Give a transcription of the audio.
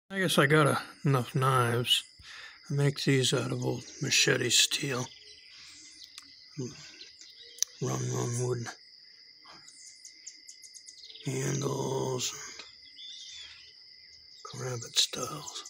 I guess I got enough knives. I make these out of old machete steel. Run wood handles, cravat styles.